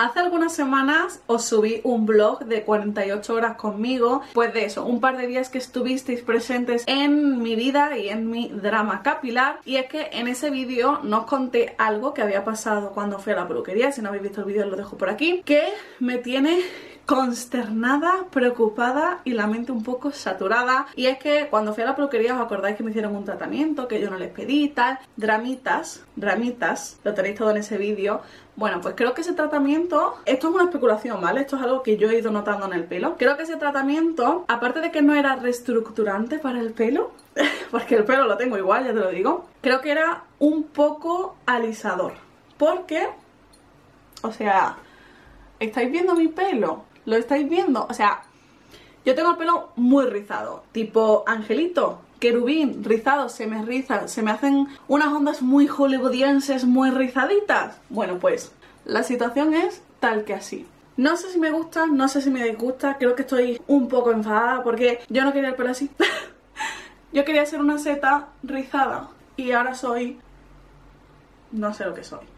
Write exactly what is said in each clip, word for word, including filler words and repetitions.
Hace algunas semanas os subí un vlog de cuarenta y ocho horas conmigo, pues de eso, un par de días que estuvisteis presentes en mi vida y en mi drama capilar. Y es que en ese vídeo no os conté algo que había pasado cuando fui a la peluquería. Si no habéis visto el vídeo, lo dejo por aquí, que me tiene consternada, preocupada y la mente un poco saturada. Y es que cuando fui a la peluquería, os acordáis que me hicieron un tratamiento que yo no les pedí, tal, dramitas, dramitas, lo tenéis todo en ese vídeo. Bueno, pues creo que ese tratamiento, esto es una especulación, ¿vale? Esto es algo que yo he ido notando en el pelo. Creo que ese tratamiento, aparte de que no era reestructurante para el pelo, porque el pelo lo tengo igual, ya te lo digo, creo que era un poco alisador. Porque, o sea, ¿estáis viendo mi pelo? ¿Lo estáis viendo? O sea, yo tengo el pelo muy rizado, tipo angelito, querubín, rizado, se me riza, se me hacen unas ondas muy hollywoodienses, muy rizaditas. Bueno, pues la situación es tal que así. No sé si me gusta, no sé si me disgusta, creo que estoy un poco enfadada porque yo no quería el pelo así. Yo quería ser una seta rizada y ahora soy... no sé lo que soy.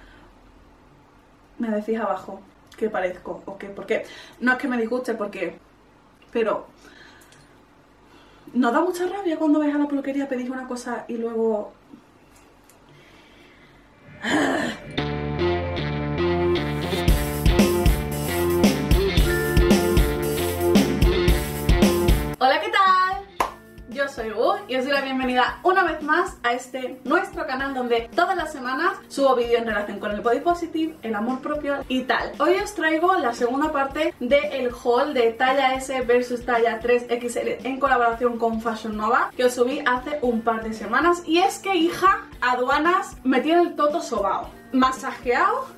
Me decís abajo qué parezco o qué, porque no es que me disguste, porque... pero... ¿nos da mucha rabia cuando vais a la peluquería, pedís una cosa y luego... Hola, ¿qué tal? Yo soy Gus y os doy la bienvenida una vez más a este nuestro canal donde todas las semanas subo vídeos en relación con el body positive, el amor propio y tal. Hoy os traigo la segunda parte del haul de talla S versus talla tres equis ele en colaboración con Fashion Nova, que os subí hace un par de semanas. Y es que, hija, aduanas me tiene el toto sobao, masajeado.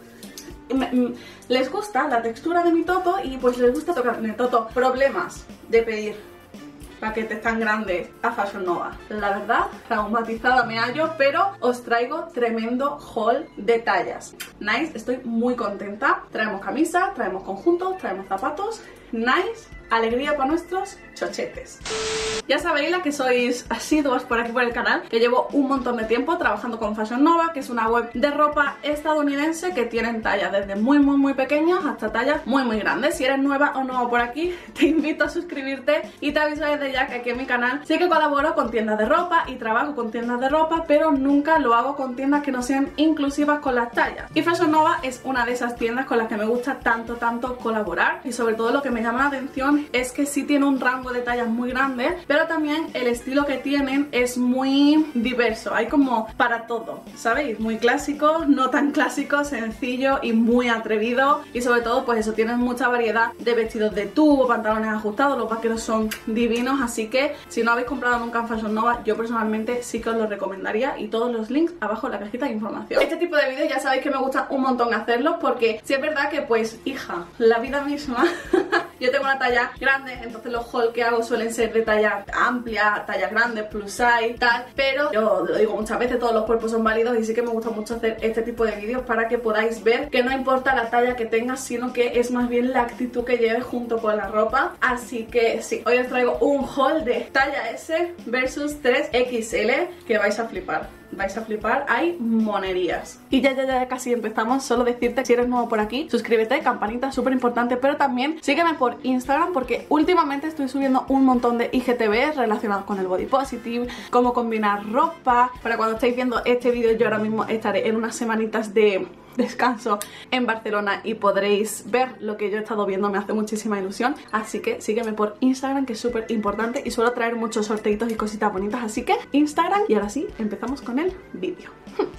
Les gusta la textura de mi toto y pues les gusta tocarme el toto. Problemas de pedir paquetes tan grandes a Fashion Nova. La verdad, traumatizada me hallo, pero os traigo tremendo haul de tallas. Nice, estoy muy contenta. Traemos camisas, traemos conjuntos, traemos zapatos. Nice, alegría para nuestros chochetes. Ya sabéis, la que sois asiduas por aquí por el canal, que llevo un montón de tiempo trabajando con Fashion Nova, que es una web de ropa estadounidense que tienen tallas desde muy muy muy pequeñas hasta tallas muy muy grandes. Si eres nueva o nuevo por aquí, te invito a suscribirte y te aviso desde ya que aquí en mi canal sí que colaboro con tiendas de ropa y trabajo con tiendas de ropa, pero nunca lo hago con tiendas que no sean inclusivas con las tallas. Y Fashion Nova es una de esas tiendas con las que me gusta tanto tanto colaborar, y sobre todo lo que me llama la atención es que sí tiene un rango de tallas muy grande, pero también el estilo que tienen es muy diverso, hay como para todo, ¿sabéis? Muy clásico, no tan clásico, sencillo y muy atrevido. Y sobre todo pues eso, tienen mucha variedad de vestidos de tubo, pantalones ajustados, los vaqueros son divinos. Así que si no habéis comprado nunca en Fashion Nova, yo personalmente sí que os lo recomendaría, y todos los links abajo en la cajita de información. Este tipo de vídeos ya sabéis que me gusta un montón hacerlos, porque sí es verdad que pues, hija, la vida misma yo tengo una talla grande, entonces los haul que hago suelen ser de talla amplia, talla grande, plus size, tal. Pero yo lo digo muchas veces, todos los cuerpos son válidos, y sí que me gusta mucho hacer este tipo de vídeos para que podáis ver que no importa la talla que tengas, sino que es más bien la actitud que lleves junto con la ropa. Así que sí, hoy os traigo un haul de talla S versus tres equis ele que vais a flipar. Vais a flipar, hay monerías. Y ya, ya, ya casi empezamos. Solo decirte, si eres nuevo por aquí, suscríbete, campanita, súper importante. Pero también sígueme por Instagram, porque últimamente estoy subiendo un montón de I G T V relacionados con el body positive, cómo combinar ropa. Para cuando estéis viendo este vídeo, yo ahora mismo estaré en unas semanitas de descanso en Barcelona y podréis ver lo que yo he estado viendo, me hace muchísima ilusión. Así que sígueme por Instagram, que es súper importante, y suelo traer muchos sorteitos y cositas bonitas. Así que Instagram, y ahora sí, empezamos con el vídeo.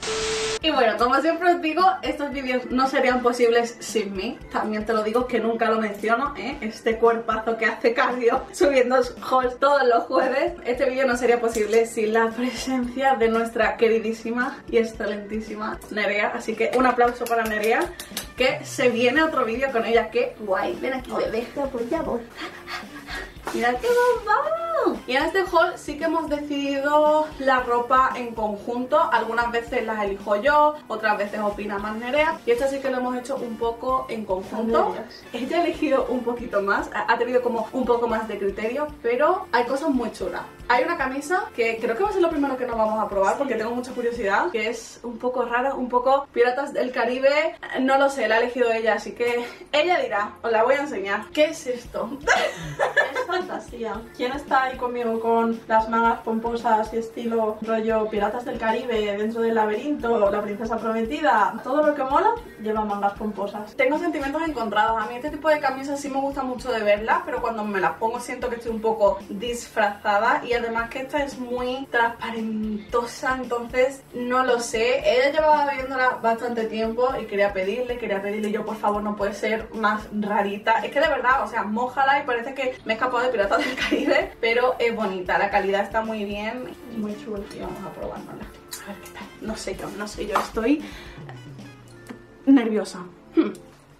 Y bueno, como siempre os digo, estos vídeos no serían posibles sin mí. También te lo digo, que nunca lo menciono, ¿eh? Este cuerpazo que hace cardio subiendo hauls todos los jueves. Este vídeo no sería posible sin la presencia de nuestra queridísima y excelentísima Nerea. Así que un aplauso para Nerea, que se viene otro vídeo con ella. ¡Qué guay! Ven aquí, bebé. Por favor. Mira qué bomba. Y en este haul sí que hemos decidido la ropa en conjunto. Algunas veces las elijo yo, otras veces opina más Nerea. Y esta sí que lo hemos hecho un poco en conjunto. Ella ha elegido un poquito más, ha tenido como un poco más de criterio, pero hay cosas muy chulas. Hay una camisa que creo que va a ser lo primero que nos vamos a probar, sí, porque tengo mucha curiosidad, que es un poco rara, un poco Piratas del Caribe. No lo sé, la ha elegido ella, así que ella dirá, os la voy a enseñar. ¿Qué es esto? Es fantasía. ¿Quién está ahí conmigo con las mangas pomposas y estilo rollo Piratas del Caribe, Dentro del Laberinto, La Princesa Prometida? Todo lo que mola lleva mangas pomposas. Tengo sentimientos encontrados. A mí este tipo de camisas sí me gusta mucho de verlas, pero cuando me las pongo siento que estoy un poco disfrazada. Y además que esta es muy transparentosa, entonces no lo sé. Ella llevaba viéndola bastante tiempo y quería pedirle, quería pedirle yo, por favor, no puede ser más rarita. Es que de verdad, o sea, mójala y parece que me he escapado de Piratas del Caribe, pero es bonita, la calidad está muy bien. Muy chula. Y vamos a probárnosla. A ver qué tal. No sé yo, no sé yo, estoy nerviosa. Hmm.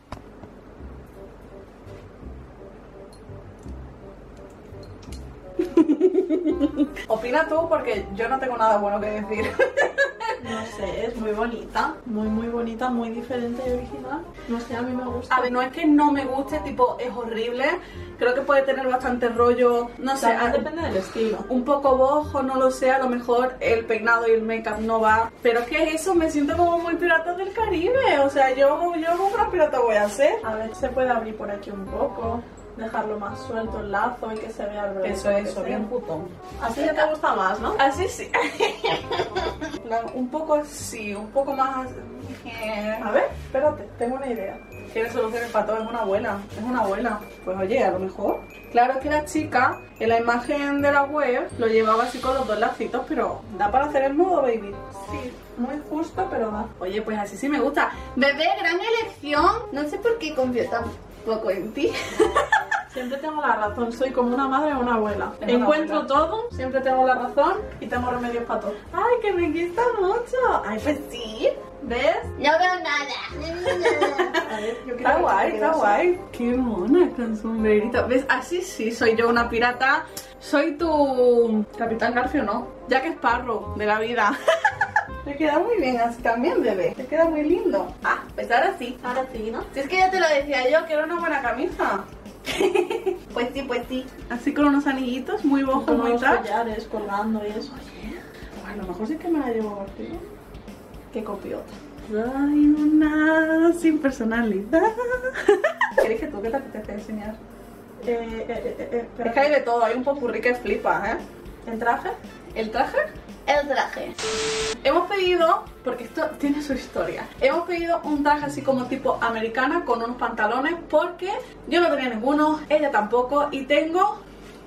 Opina tú porque yo no tengo nada bueno que decir. No sé, es muy bonita, muy muy bonita, muy diferente y original. No sé, a mí me gusta. A ver, no es que no me guste, tipo, es horrible. Creo que puede tener bastante rollo, no sé. También depende del estilo. Un poco bojo, no lo sé, a lo mejor el peinado y el make-up no va. Pero es que eso, me siento como muy Piratas del Caribe. O sea, yo, yo como una pirata voy a hacer. A ver, se puede abrir por aquí un poco, dejarlo más suelto el lazo y que se vea el brazo. Eso, eso, bien putón. Así ya te gusta más, ¿no? Así sí. Un poco así, un poco más. A ver, espérate, tengo una idea. Quiere soluciones para todo, es una abuela, es una abuela. Pues oye, a lo mejor. Claro, es que la chica en la imagen de la web lo llevaba así con los dos lacitos, pero da para hacer el nudo, baby. Sí, muy justo, pero da. Oye, pues así sí me gusta. Bebé, gran elección. No sé por qué confío tan poco en ti. Siempre tengo la razón, soy como una madre o una abuela. Es una Encuentro abuela. todo, siempre tengo la razón y tengo remedios para todo. Ay, que me gusta mucho. Ay, pues sí. ¿Ves? No veo nada. A ver, yo Está guay, está guay. Qué mona con sombrerito. ¿Ves? Así sí, soy yo una pirata. Soy tu Capitán Garfio, ¿no? Jack Sparrow de la vida. Te queda muy bien así también, bebé. Te queda muy lindo. Ah, pues ahora sí. Ahora sí, ¿no? Si es que ya te lo decía yo, que era una buena camisa. Pues sí, pues sí. Así con unos anillitos muy bojos, Con muy unos tal. collares colgando y eso. A lo mejor sí que me la llevo contigo. Qué copiota. Soy una sin personalidad. ¿Quieres que tú qué te apetece enseñar? Eh, eh, eh, eh, Es que hay de todo, hay un popurrí que flipa, ¿eh? ¿El traje? ¿El traje? El traje. Hemos pedido, porque esto tiene su historia, hemos pedido un traje así como tipo americana con unos pantalones porque yo no tenía ninguno, ella tampoco, y tengo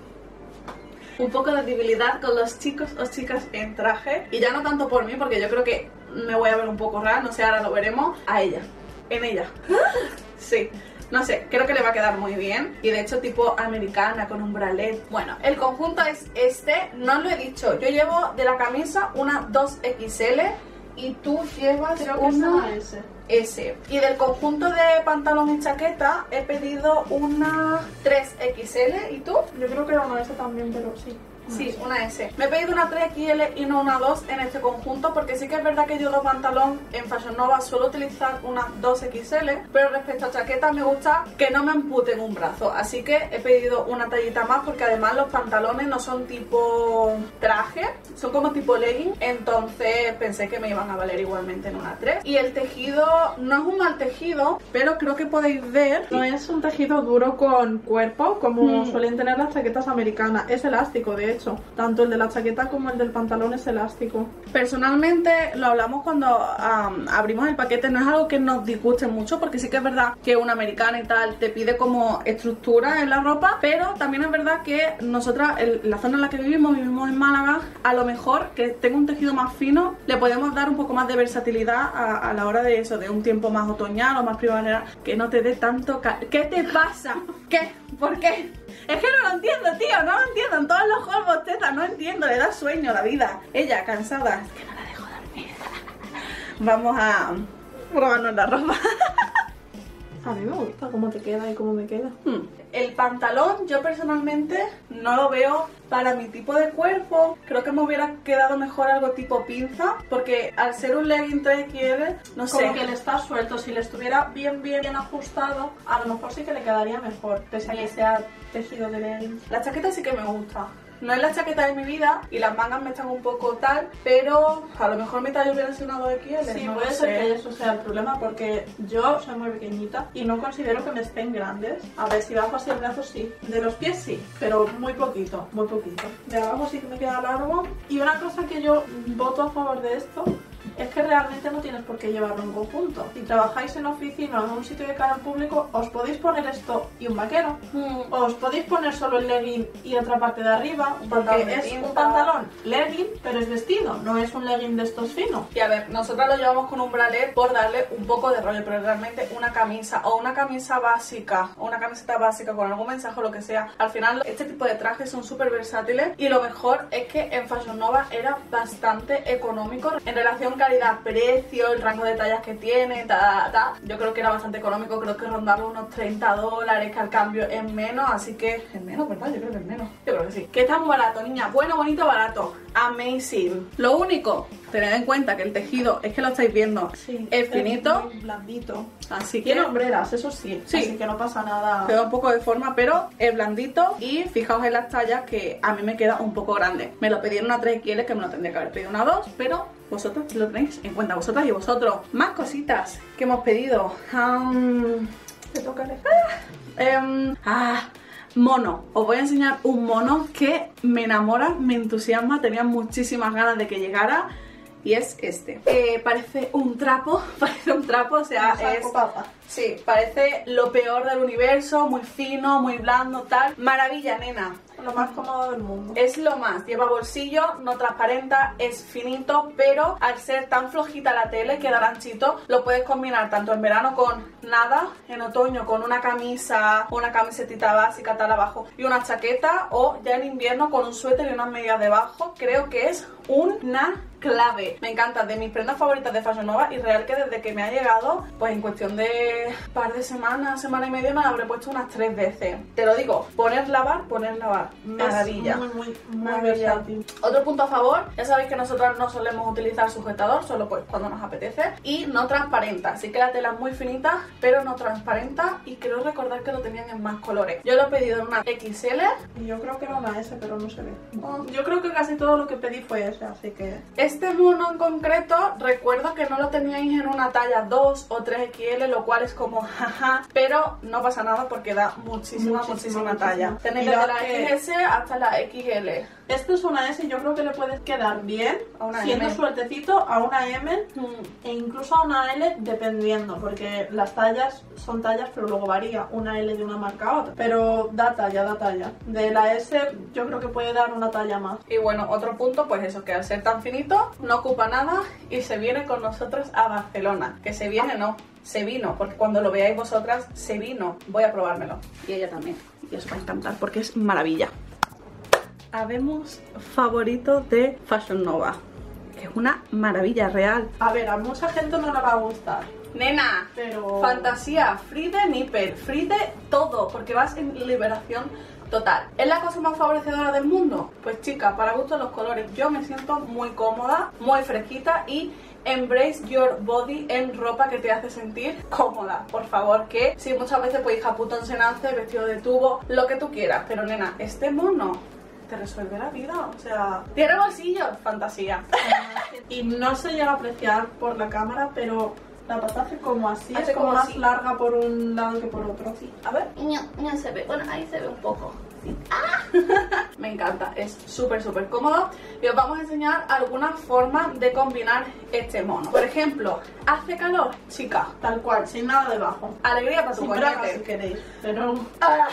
un poco de debilidad con los chicos o chicas en traje. Y ya no tanto por mí, porque yo creo que me voy a ver un poco rara, no sé, ahora lo veremos. A ella, en ella. Sí. No sé, creo que le va a quedar muy bien. Y de hecho tipo americana, con un bralet. Bueno, el conjunto es este. No os lo he dicho, yo llevo de la camisa una dos equis ele y tú llevas Creo que una es ese. ese. Y del conjunto de pantalón y chaqueta he pedido una tres equis ele. ¿Y tú? Yo creo que era una ese también, pero sí. Sí, una ese. Me he pedido una tres equis ele y no una dos en este conjunto, porque sí que es verdad que yo los pantalón en Fashion Nova suelo utilizar una dos equis ele, pero respecto a chaquetas me gusta que no me emputen un brazo, así que he pedido una tallita más, porque además los pantalones no son tipo traje, son como tipo legging, entonces pensé que me iban a valer igualmente en una tres. Y el tejido no es un mal tejido, pero creo que podéis ver... No es un tejido duro con cuerpo como Mm. suelen tener las chaquetas americanas. Es elástico, de hecho. Tanto el de la chaqueta como el del pantalón es elástico. Personalmente, lo hablamos cuando um, abrimos el paquete, no es algo que nos disguste mucho, porque sí que es verdad que una americana y tal te pide como estructura en la ropa, pero también es verdad que nosotras, en la zona en la que vivimos, vivimos en Málaga, a lo mejor que tenga un tejido más fino, le podemos dar un poco más de versatilidad a, a la hora de eso, de un tiempo más otoñal o más primavera, que no te dé tanto... ca- ¿Qué te pasa? ¿Qué? ¿Por qué? Es que no lo entiendo, tío, no lo entiendo. En todos los juegos bostezas, no entiendo, le da sueño a la vida. Ella, cansada, es que no la dejo dormir. Vamos a probarnos la ropa. A mí me gusta cómo te queda y cómo me queda. Hmm. El pantalón yo personalmente no lo veo para mi tipo de cuerpo. Creo que me hubiera quedado mejor algo tipo pinza, porque al ser un legging tres equis ele, no sé. Como que le está suelto, si le estuviera bien, bien, bien ajustado, a lo mejor sí que le quedaría mejor, pese a que sea tejido de leggings. La chaqueta sí que me gusta. No es la chaqueta de mi vida y las mangas me están un poco tal, pero a lo mejor mi talla hubiera sido una dos equis ele. Sí, no puede lo ser sé. que eso sea el problema, porque yo soy muy pequeñita y no considero que me estén grandes. A ver, si bajo así el brazo sí, de los pies sí, pero muy poquito, muy poquito. De abajo sí que me queda largo. Y una cosa que yo voto a favor de esto es que realmente no tienes por qué llevarlo en conjunto. Si trabajáis en oficina o en un sitio de cara al público, os podéis poner esto y un vaquero. Hmm. Os podéis poner solo el legging y otra parte de arriba, Un porque pantalón de es pinza. un pantalón legging, pero es vestido, no es un legging de estos finos. Y a ver, nosotras lo llevamos con un bralette por darle un poco de rollo, pero realmente una camisa o una camisa básica o una camiseta básica con algún mensaje o lo que sea, al final este tipo de trajes son súper versátiles y lo mejor es que en Fashion Nova era bastante económico en relación calidad-precio, el rango de tallas que tiene, ta, ta. Yo creo que era bastante económico, creo que rondaba unos treinta dólares, que al cambio es menos, así que es menos, ¿verdad? Yo creo que es menos. Yo creo que sí. Que está muy barato, niña. Bueno, bonito, barato. Amazing. Lo único, tened en cuenta que el tejido, es que lo estáis viendo, Sí, es finito, muy blandito. así que Tiene hombreras, eso sí, Sí. así que no pasa nada. queda un poco de forma, pero es blandito. Y fijaos en las tallas que a mí me queda un poco grande. Me lo pedí en una tres equis ele, que me lo tendría que haber pedido una dos, pero vosotros lo tenéis en cuenta, vosotras y vosotros. Más cositas que hemos pedido. Um, Te toca elegir. Em, ah, mono. Os voy a enseñar un mono que me enamora, me entusiasma, tenía muchísimas ganas de que llegara. Y es este. Eh, parece un trapo, parece un trapo, o sea, Un saco es... papa. Sí, parece lo peor del universo, muy fino, muy blando, tal. Maravilla, nena. Lo más cómodo del mundo. Es lo más, lleva bolsillo, no transparenta, es finito, pero al ser tan flojita la tela y quedar anchito, lo puedes combinar tanto en verano con nada, en otoño con una camisa, una camisetita básica tal abajo y una chaqueta, o ya en invierno con un suéter y unas medias debajo. Creo que es una clave. Me encanta, de mis prendas favoritas de Fashion Nova, y real que desde que me ha llegado, pues en cuestión de par de semanas, semana y media, me la habré puesto unas tres veces. Te lo digo, poner lavar, poner lavar. Maravilla. Es muy, muy, muy Maravilla. versátil. Otro punto a favor, ya sabéis que nosotros no solemos utilizar sujetador, solo pues cuando nos apetece, y no transparenta, así que la tela es muy finita, pero no transparenta, y creo recordar que lo tenían en más colores. Yo lo he pedido en una equis ele. Y yo creo que era una S, pero no se ve. Yo creo que casi todo lo que pedí fue S, así que... Este mono en concreto, recuerdo que no lo teníais en una talla dos o tres equis ele, lo cual es como jaja, pero no pasa nada porque da muchísima, Muchísima, muchísima muchísima. talla. Tenéis Mirad desde la que- equis ese hasta la equis ele. Esto es una S y yo creo que le puede quedar bien, A una siendo M. sueltecito, a una M Mm. e incluso a una L, dependiendo, porque las tallas son tallas, pero luego varía una L de una marca a otra. Pero da talla, da talla. De la S yo creo que puede dar una talla más. Y bueno, otro punto, pues eso, que al ser tan finito, no ocupa nada y se viene con nosotros a Barcelona. Que se viene, no, se vino, porque cuando lo veáis vosotras, se vino. Voy a probármelo. Y ella también. Y os va a encantar porque es maravilla. Habemos favorito de Fashion Nova, que es una maravilla real. A ver, a mucha gente no le va a gustar, Nena, pero... fantasía, free de nipple, free de todo, porque vas en liberación total. ¿Es la cosa más favorecedora del mundo? Pues chica, para gusto los colores. Yo me siento muy cómoda, muy fresquita y embrace your body en ropa que te hace sentir cómoda. Por favor, que si muchas veces pues hija puto ensenance, vestido de tubo, lo que tú quieras. Pero nena, este mono te resuelve la vida, o sea... ¿Tiene bolsillos? Fantasía. Y no se llega a apreciar por la cámara, pero la pata hace como así, Hace es como como más así. larga por un lado que por otro. Sí, a ver. No, no se ve. Bueno, ahí se ve un poco. Sí. Me encanta, es súper súper cómodo y os vamos a enseñar algunas formas de combinar este mono. Por ejemplo, ¿hace calor? Chica, Tal cual, sin nada debajo. alegría para tu Sin braga si coñete. queréis, pero... Ah.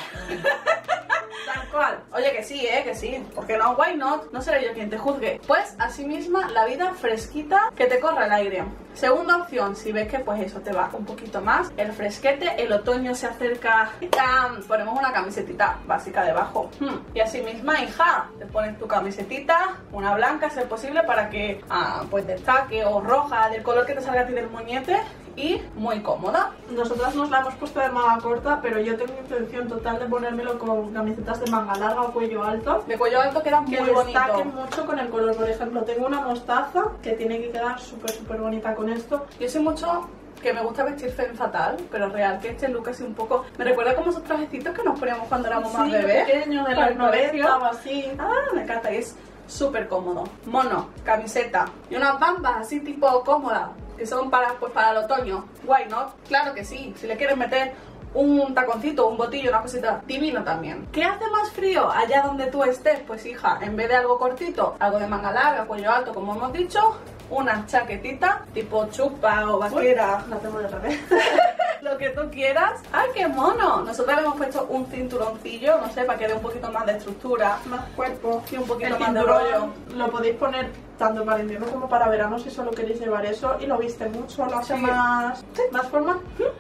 Tal cual. Oye, que sí, eh, que sí. Porque no, why not? No seré yo quien te juzgue. Pues, así misma, la vida fresquita, que te corra el aire. Segunda opción, si ves que pues eso te va un poquito más, el fresquete, el otoño se acerca, ¡tam! Ponemos una camisetita básica debajo. Hmm. Y así misma, hija, te pones tu camisetita, una blanca, si es posible, para que ah, pues destaque, o roja, del color que te salga a ti del moñete. y muy cómoda. Nosotras nos la hemos puesto de manga corta, pero yo tengo intención total de ponérmelo con camisetas de manga larga o cuello alto. De cuello alto queda Que muy bonito. destaque mucho con el color. Por ejemplo, tengo una mostaza que tiene que quedar súper súper bonita con esto. Yo sé mucho que me gusta vestir femme fatal, pero real que este look así un poco... Me recuerda como esos trajecitos que nos poníamos cuando éramos más Sí, bebés. pequeño, de para los el colegio. noventa o así. Ah, me encanta y es súper cómodo. Mono, camiseta y unas bambas así tipo cómodas, que son para, pues, para el otoño. Guay, ¿no? Claro que sí. Si le quieres meter un taconcito, un botillo, una cosita, divino también. ¿Qué hace más frío allá donde tú estés? Pues hija, en vez de algo cortito, algo de manga larga, cuello alto, como hemos dicho, una chaquetita tipo chupa o vaquera. La tengo de revés. Lo que tú quieras. ¡Ay, qué mono! Nosotros le hemos puesto un cinturoncillo, no sé, para que dé un poquito más de estructura, Más cuerpo. y un poquito El más de cinturón rollo. lo podéis poner tanto para invierno como para verano si solo queréis llevar eso y lo viste mucho, lo hace Sí. más, más formal.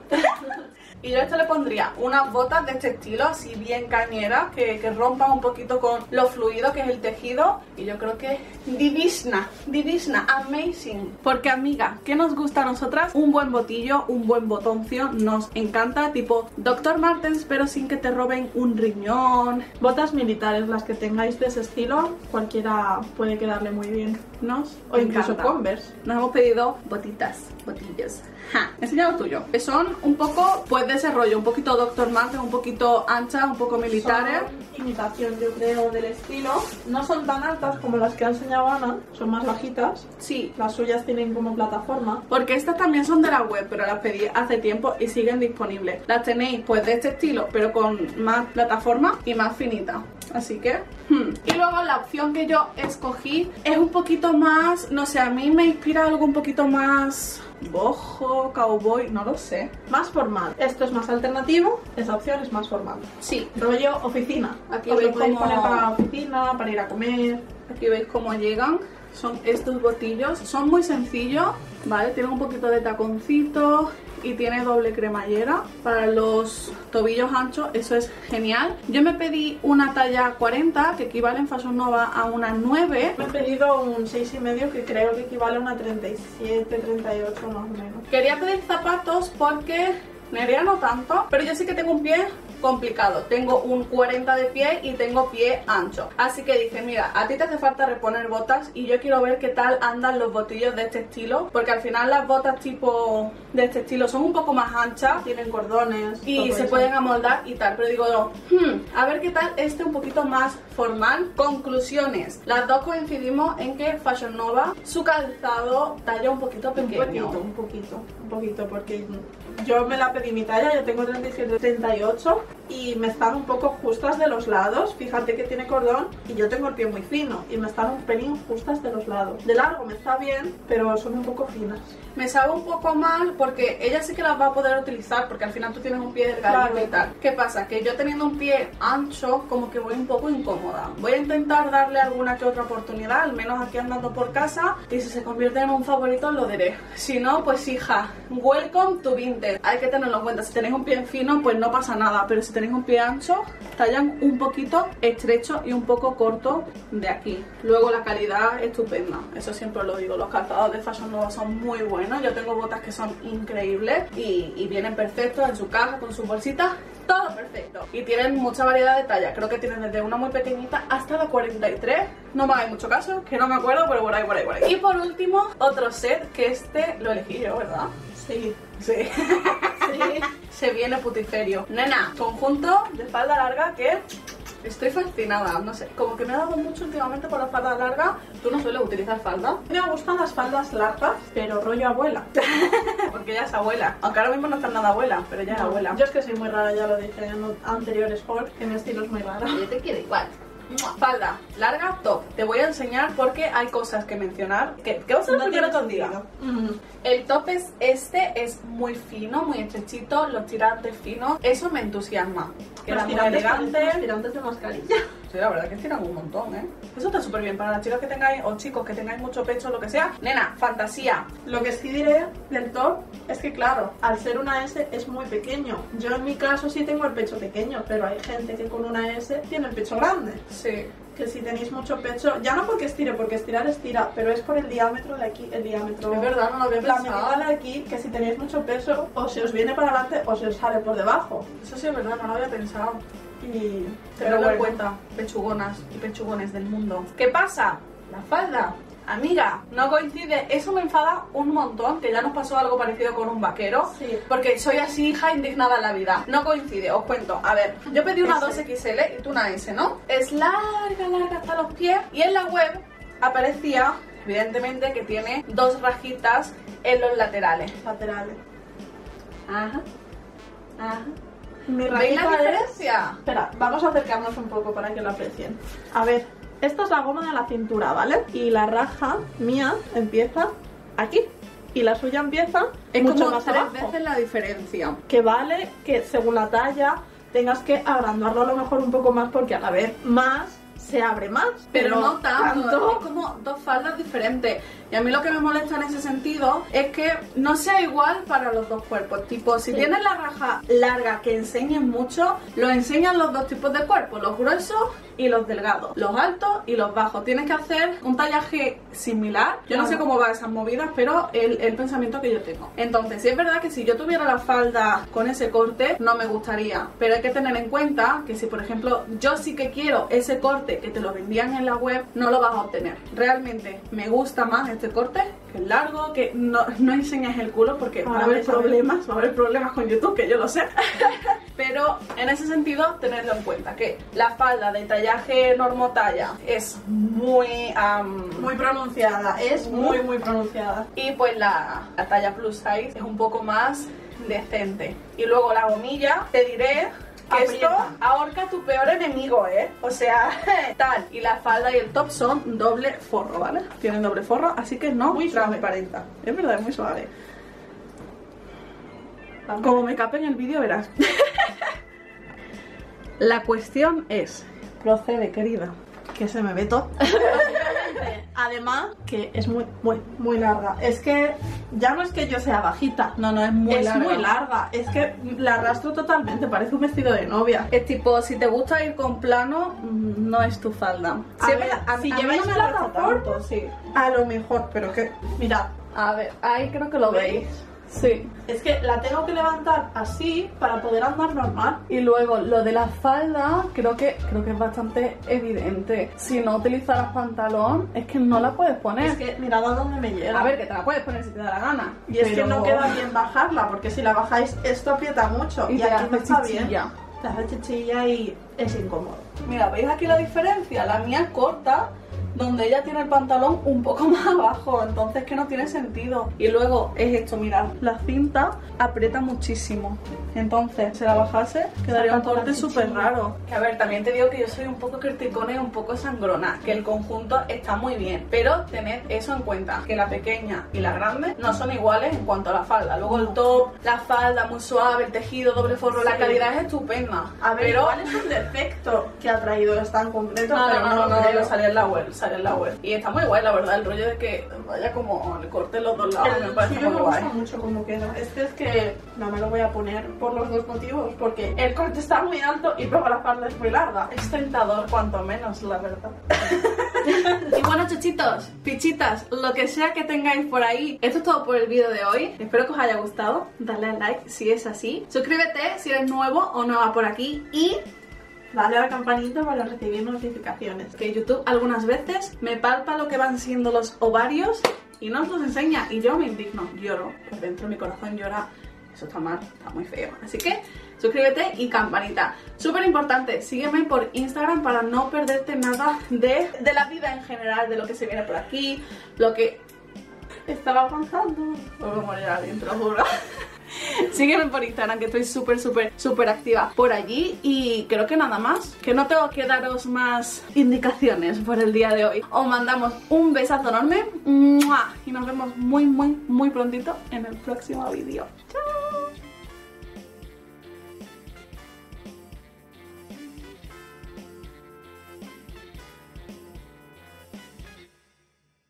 Y yo a esto le pondría unas botas de este estilo, así bien cañeras, que, que rompan un poquito con lo fluido que es el tejido. Y yo creo que divisna, divisna, amazing. Porque amiga, ¿qué nos gusta a nosotras? Un buen botillo, un buen botoncio, nos encanta, tipo doctor Martens, pero sin que te roben un riñón. Botas militares, las que tengáis de ese estilo, cualquiera puede quedarle muy bien. Nos O incluso encanta. Converse. Nos hemos pedido botitas, botillos. Ja, enseña lo tuyo. Que son un poco, pues de ese rollo, un poquito doctor Martens, un poquito anchas, un poco militares. Son imitación, yo creo, del estilo. No son tan altas como las que ha enseñado Ana, son más bajitas. Sí, Las suyas tienen como plataforma. porque estas también son de la web, pero las pedí hace tiempo y siguen disponibles. Las tenéis pues de este estilo, pero con más plataforma y más finita. Así que... Hmm. Y luego la opción que yo escogí es un poquito más, no sé, a mí me inspira algo un poquito más boho, cowboy, no lo sé. Más formal. Esto es más alternativo, esa opción es más formal. Sí, Rollo oficina. Aquí Os veis lo podéis como- poner para la oficina, para ir a comer. aquí veis cómo llegan. Son estos botillos, son muy sencillos, ¿vale? Tienen un poquito de taconcito y tiene doble cremallera para los tobillos anchos, eso es genial. Yo me pedí una talla cuarenta, que equivale en Fashion Nova a una nueve. Me he pedido un seis y medio que creo que equivale a una treinta y siete, treinta y ocho más o menos. Quería pedir zapatos porque Nerea no tanto, pero yo sí que tengo un pie complicado. Tengo un cuarenta de pie y tengo pie ancho. Así que dije, mira, a ti te hace falta reponer botas y yo quiero ver qué tal andan los botillos de este estilo, porque al final las botas tipo de este estilo son un poco más anchas Tienen cordones. y todo se eso. pueden amoldar y tal, pero digo yo, hmm, a ver qué tal este un poquito más formal. Conclusiones, las dos coincidimos en que Fashion Nova, su calzado talla un poquito Un pequeño. poquito, un poquito, un poquito, porque yo me la pedí mi talla, yo tengo treinta y siete, treinta y ocho y me están un poco justas de los lados. Fíjate que tiene cordón y yo tengo el pie muy fino y me están un pelín justas de los lados. De largo me está bien, pero son un poco finas. Me sabe un poco mal porque ella sí que las va a poder utilizar, porque al final tú tienes un pie delgadito Claro. y tal. ¿Qué pasa? Que yo teniendo un pie ancho, como que voy un poco incómoda. Voy a intentar darle alguna que otra oportunidad, al menos aquí andando por casa, y si se convierte en un favorito lo diré. Si no, pues hija, welcome to vintage. Hay que tenerlo en cuenta. Si tenéis un pie fino, pues no pasa nada, pero si tenéis un pie ancho, tallan un poquito estrecho y un poco corto de aquí. Luego la calidad estupenda, eso siempre lo digo. Los calzados de Fashion Nova son muy buenos. Yo tengo botas que son increíbles y, y vienen perfectos en su caja, con sus bolsitas, todo perfecto. Y tienen mucha variedad de tallas, creo que tienen desde una muy pequeñita hasta la cuarenta y tres. No me hagáis mucho caso, que no me acuerdo, pero por ahí, por ahí, por ahí. Y por último, otro set, que este lo elegí yo, ¿verdad? Sí. Sí. Sí. Se viene putiferio. Nena, conjunto de falda larga que... Estoy fascinada, no sé, como que me ha dado mucho últimamente por la falda larga. Tú no sueles utilizar falda, Me gustan las faldas largas, pero rollo abuela. porque ella es abuela. Aunque ahora mismo no está nada abuela, pero ella es abuela. Yo es que soy muy rara, ya lo dije en anteriores hauls, que mi estilo es muy raro. Yo te quiero igual. ¡Mua! Falda larga, top. Te voy a enseñar porque hay cosas que mencionar. ¿Qué, ¿Qué vamos a ver primero tiene te diga? sentido. Mm. El top es este, es muy fino, muy estrechito, los tirantes finos. Eso me entusiasma. Queda Los muy tirantes parecen elegante. los tirantes de mascarilla. Sí, la verdad que tiran un montón, ¿eh? Eso está súper bien para las chicas que tengáis, o chicos que tengáis mucho pecho, lo que sea. Nena, fantasía. Lo que sí diré del top es que, claro, al ser una S es muy pequeño. Yo en mi caso sí tengo el pecho pequeño, pero hay gente que con una S tiene el pecho grande. Sí. que si tenéis mucho pecho, ya no porque estire, porque estirar estira, pero es por el diámetro de aquí, el diámetro. Es verdad, no lo había La pensado. medida de aquí, que si tenéis mucho peso, o se os viene para adelante o se os sale por debajo. Eso sí es verdad, no lo había pensado. Y... Pero bueno. en cuenta, pechugonas y pechugones del mundo. ¿Qué pasa? La falda. Amiga, no coincide. Eso me enfada un montón, que ya nos pasó algo parecido con un vaquero. Sí. Porque soy así, hija, indignada en la vida. No coincide, os cuento. A ver, yo pedí una S. dos equis ele y tú una ese, ¿no? Es larga, larga hasta los pies. Y en la web aparecía, evidentemente, que tiene dos rajitas en los laterales. Laterales. Ajá. Ajá. Mi ¿Veis la rajita es- diferencia? Espera, vamos a acercarnos un poco para que lo aprecien. A ver, esta es la goma de la cintura, ¿vale? Y la raja mía empieza aquí. Y la suya empieza Es mucho como más tres abajo. veces la diferencia. Que vale que según la talla tengas que agrandarlo a lo mejor un poco más porque al haber más se abre más. Pero, no tanto, es como dos faldas diferentes. Y a mí lo que me molesta en ese sentido es que no sea igual para los dos cuerpos. Tipo, si Sí. tienes la raja larga que enseñes mucho, lo enseñan los dos tipos de cuerpos, los gruesos y los delgados, los altos y los bajos. Tienes que hacer un tallaje similar. Yo no sé Claro. cómo va esas movidas, pero el, el pensamiento que yo tengo. Entonces, sí es verdad que si yo tuviera la falda con ese corte, no me gustaría. Pero hay que tener en cuenta que si, por ejemplo, yo sí que quiero ese corte que te lo vendían en la web, no lo vas a obtener. Realmente me gusta más este corte, que es largo, que no, no enseñas el culo porque va a haber problemas, va a haber problemas con YouTube, que yo lo sé. Pero en ese sentido, tenerlo en cuenta, que la falda de tallaje normotalla es muy... am, Muy pronunciada, es muy muy pronunciada. y pues la, la talla plus size es un poco más decente. Y luego la gomilla, te diré que esto Aprieta. ahorca a tu peor enemigo, ¿eh? O sea, tal. Y la falda y el top son doble forro, ¿vale? Tienen doble forro, así que no Muy suave. transparenta. Es verdad, es muy suave. Como me cape en el vídeo, verás. La cuestión es... Procede, querida. Que se me ve todo. Además, que es muy, muy, muy larga. Es que ya no es que yo sea bajita. No, no, es muy es larga. muy larga. Es que la arrastro totalmente. Parece un vestido de novia. Es tipo, si te gusta ir con plano, mm, no es tu falda. A Sí, ver, es verdad, si a mí lleváis no me arrastra plataforma, tanto, sí. A lo mejor, pero que... Mirad, A ver, ahí creo que lo veis. Sí. es que la tengo que levantar así para poder andar normal. Y luego lo de la falda, creo que creo que es bastante evidente. Si no utilizaras pantalón, es que no la puedes poner. Es que mirad a dónde me llega. A ver, que te la puedes poner si te da la gana. y es que pero- no queda bien bajarla, porque si la bajáis esto aprieta mucho. Y Y, te aquí hace no está bien. chichilla. Te hace chichilla y es incómodo. Mira, ¿veis aquí la diferencia? La mía es corta, donde ella tiene el pantalón un poco más abajo, entonces que no tiene sentido. Y luego es esto, mirad, la cinta aprieta muchísimo, entonces si la bajase quedaría un Saca toda corte la súper chichilla. raro. Que a ver, también te digo que yo soy un poco criticona y un poco sangrona, que el conjunto está muy bien, pero tened eso en cuenta, que la pequeña y la grande no son iguales en cuanto a la falda. Luego el top, la falda muy suave, el tejido, doble forro, la Sí. calidad es estupenda. A ver, pero igual es un defecto que ha traído esta en concreto, no, pero no, no, no, no, creo. no, sale en la web, sale en la web. Y está muy guay, la verdad, el rollo de que vaya como el corte en los dos lados, me El parece suyo muy me guay. gusta mucho como queda. Este es que no me lo voy a poner por los dos motivos, porque el corte está muy alto y luego la falda es muy larga. Es tentador, cuanto menos, la verdad. Y bueno, chochitos, pichitas, lo que sea que tengáis por ahí, esto es todo por el vídeo de hoy. Espero que os haya gustado. Dale al like si es así. Suscríbete si eres nuevo o nueva por aquí. Y Dale a la campanita para recibir notificaciones. que YouTube algunas veces me palpa lo que van siendo los ovarios y no os los enseña. Y yo me indigno, lloro. Por dentro mi corazón llora. Eso está mal, está muy feo. Así que suscríbete y campanita. Súper importante, sígueme por Instagram para no perderte nada de, de la vida en general, de lo que se viene por aquí, lo que estaba avanzando. Me voy a morir a alguien, te lo juro. Sígueme por Instagram, que estoy súper, súper, súper activa por allí. Y creo que nada más, que no tengo que daros más indicaciones por el día de hoy. Os mandamos un besazo enorme ¡mua! Y nos vemos muy, muy, muy prontito en el próximo vídeo. ¡Chao!